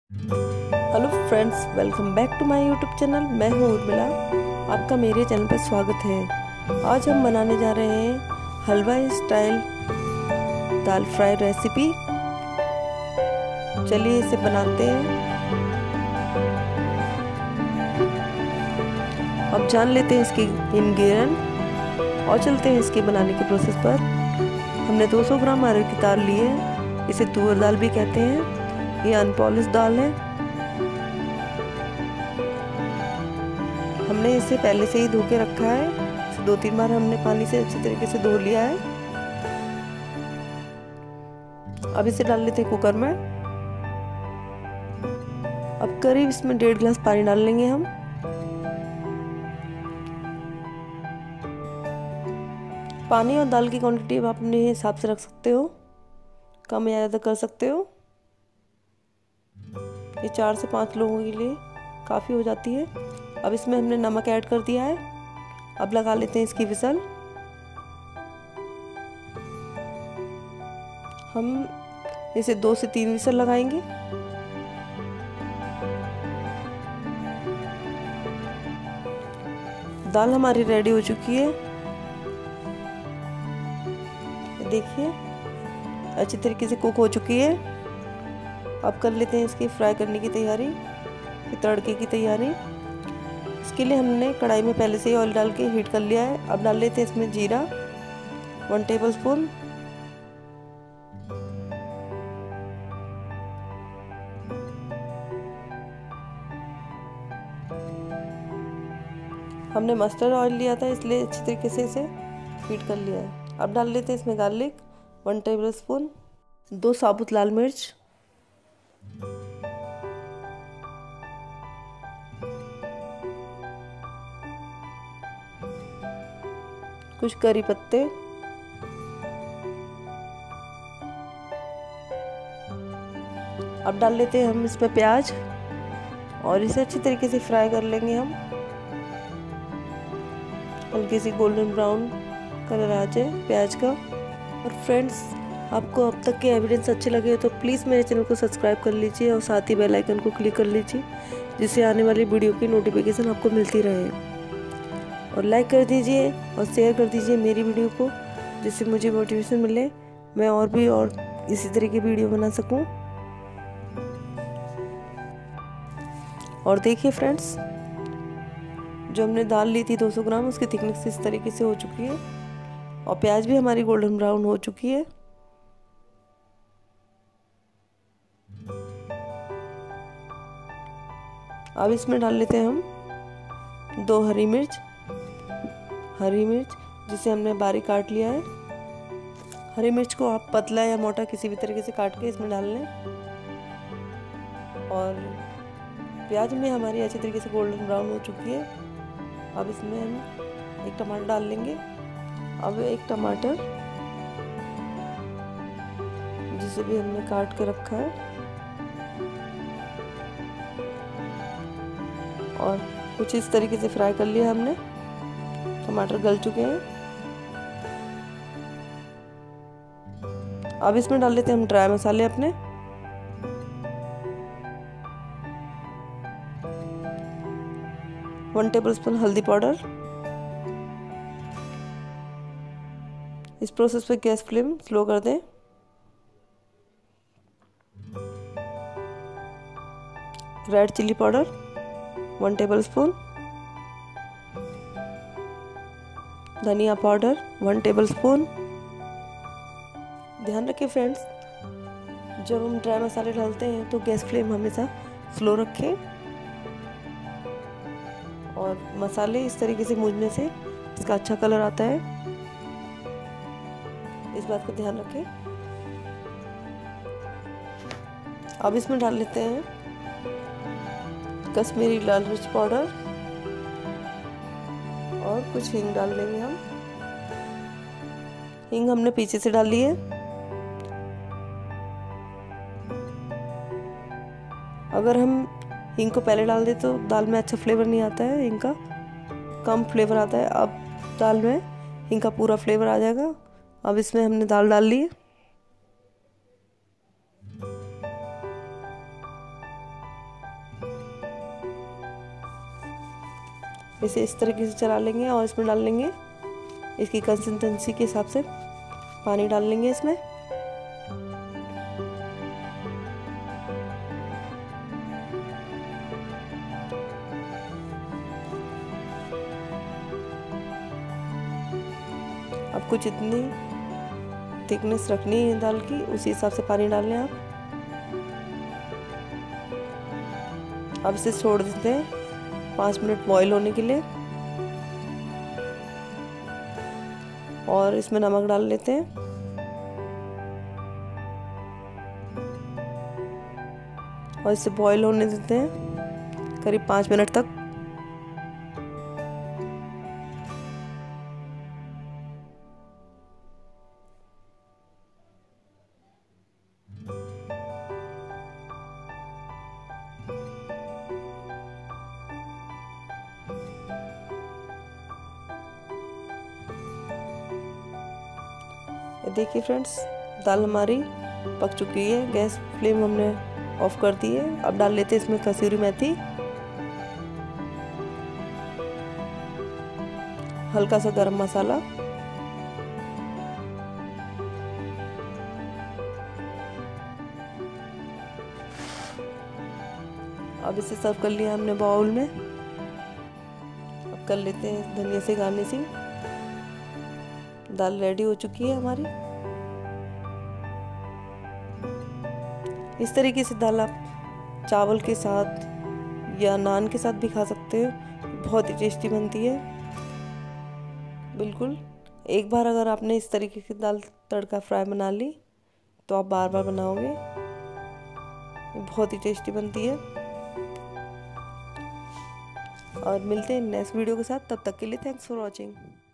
Hello friends, welcome back to my YouTube channel. मैं हूँ उर्मिला, आपका मेरे चैनल पर स्वागत है। आज हम बनाने जा रहे हैं हलवा स्टाइल दाल फ्राई रेसिपी। चलिए इसे बनाते हैं। अब जान लेते हैं इसके इंग्रेडिएंट और चलते हैं इसके बनाने के प्रोसेस पर। हमने 200 ग्राम अरहर की दाल ली है। इसे तुअर दाल भी कहते हैं। ये अनपॉलिश दाल है। हमने इसे पहले से ही धो के रखा है। इसे 2-3 बार हमने पानी से अच्छी तरीके से धो लिया है। अब इसे डाल लेते हैं कुकर में। अब करीब इसमें 1.5 गिलास पानी डाल लेंगे हम। पानी और दाल की क्वांटिटी आप अपने हिसाब से रख सकते हो, कम या ज़्यादा कर सकते हो। ये 4 से 5 लोगों के लिए काफ़ी हो जाती है। अब इसमें हमने नमक ऐड कर दिया है। अब लगा लेते हैं इसकी विसल। हम इसे 2 से 3 विसल लगाएंगे। दाल हमारी रेडी हो चुकी है। देखिए अच्छी तरीके से कुक हो चुकी है। अब कर लेते हैं इसकी फ्राई करने की तैयारी, तड़के की तैयारी। इसके लिए हमने कढ़ाई में पहले से ही ऑयल डाल के हीट कर लिया है। अब डाल लेते हैं इसमें जीरा 1 टेबलस्पून, हमने मस्टर्ड ऑयल लिया था इसलिए अच्छी तरीके से इसे हीट कर लिया है। अब डाल लेते हैं इसमें गार्लिक 1 टेबलस्पून, 2 साबुत लाल मिर्च, कुछ करी पत्ते, अब डाल लेते हैं हम इसमें प्याज और इसे अच्छी तरीके से फ्राई कर लेंगे हम। हल्की सी गोल्डन ब्राउन कलर आ जाए प्याज का। और फ्रेंड्स, आपको अब तक के एविडेंस अच्छे लगे तो प्लीज़ मेरे चैनल को सब्सक्राइब कर लीजिए और साथ ही बेल आइकन को क्लिक कर लीजिए, जिससे आने वाली वीडियो की नोटिफिकेशन आपको मिलती रहे। और लाइक कर दीजिए और शेयर कर दीजिए मेरी वीडियो को, जिससे मुझे मोटिवेशन मिले, मैं और इसी तरह की वीडियो बना सकूं। और देखिए फ्रेंड्स, जो हमने दाल ली थी 200 ग्राम, उसकी थिकनेस इस तरीके से हो चुकी है और प्याज भी हमारी गोल्डन ब्राउन हो चुकी है। अब इसमें डाल लेते हैं हम 2 हरी मिर्च जिसे हमने बारीक काट लिया है। हरी मिर्च को आप पतला या मोटा किसी भी तरीके से काट के इसमें डाल लें। और प्याज में हमारी अच्छी तरीके से गोल्डन ब्राउन हो चुकी है। अब इसमें हम 1 टमाटर डाल लेंगे। अब 1 टमाटर जिसे भी हमने काट के रखा है, और कुछ इस तरीके से फ्राई कर लिया हमने। टमाटर गल चुके हैं। अब इसमें डाल लेते हैं हम ड्राई मसाले अपने। वन टेबलस्पून हल्दी पाउडर। इस प्रोसेस पे गैस फ्लेम स्लो कर दें। रेड चिली पाउडर 1 टेबलस्पून, धनिया पाउडर 1 टेबलस्पून। ध्यान रखें फ्रेंड्स, जब हम ड्राई मसाले डालते हैं तो गैस फ्लेम हमेशा स्लो रखें और मसाले इस तरीके से भूनने से इसका अच्छा कलर आता है। इस बात का ध्यान रखें। अब इसमें डाल लेते हैं कश्मीरी लाल मिर्च पाउडर और कुछ हींग डाल देंगे हम। हींग हमने पीछे से डाल ली है। अगर हम हींग को पहले डाल दें तो दाल में अच्छा फ्लेवर नहीं आता है, हींग का कम फ्लेवर आता है। अब दाल में हींग का पूरा फ्लेवर आ जाएगा। अब इसमें हमने दाल डाल ली। इसे इस तरीके से चला लेंगे और इसमें डाल लेंगे इसकी कंसिस्टेंसी के हिसाब से पानी डाल लेंगे इसमें। आपको जितनी थिकनेस रखनी है दाल की उसी हिसाब से पानी डाल लें आप। अब इसे छोड़ देते हैं 5 मिनट बॉईल होने के लिए और इसमें नमक डाल लेते हैं। और इसे बॉईल होने देते हैं करीब 5 मिनट तक। देखिए फ्रेंड्स, दाल हमारी पक चुकी है। गैस फ्लेम हमने ऑफ कर दी है। अब डाल लेते हैं इसमें कसूरी मेथी, हल्का सा गरम मसाला, अब इसे सर्व कर लिया हमने बाउल में। अब कर लेते हैं धनिया से गार्निशिंग। दाल रेडी हो चुकी है हमारी। इस तरीके से दाल आप चावल के साथ या नान के साथ भी खा सकते हो, बहुत ही टेस्टी बनती है। बिल्कुल एक बार अगर आपने इस तरीके की दाल तड़का फ्राई बना ली तो आप बार बार बनाओगे, बहुत ही टेस्टी बनती है। और मिलते हैं नेक्स्ट वीडियो के साथ, तब तक के लिए थैंक्स फॉर वॉचिंग।